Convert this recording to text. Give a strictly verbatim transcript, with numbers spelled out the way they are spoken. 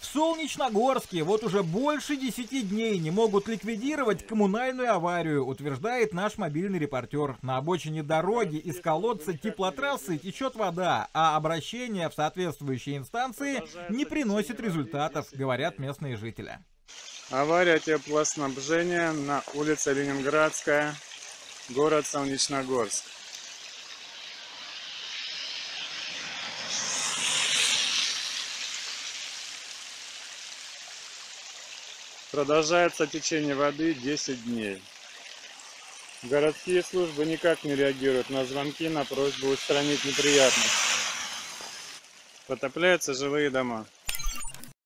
Солнечногорске вот уже больше десяти дней не могут ликвидировать коммунальную аварию, утверждает наш мобильный репортер. На обочине дороги из колодца теплотрассы течет вода, а обращение в соответствующие инстанции не приносит результатов, говорят местные жители. Авария теплоснабжения на улице Ленинградская, город Солнечногорск. Продолжается течение воды десять дней. Городские службы никак не реагируют на звонки на просьбу устранить неприятность. Потопляются жилые дома.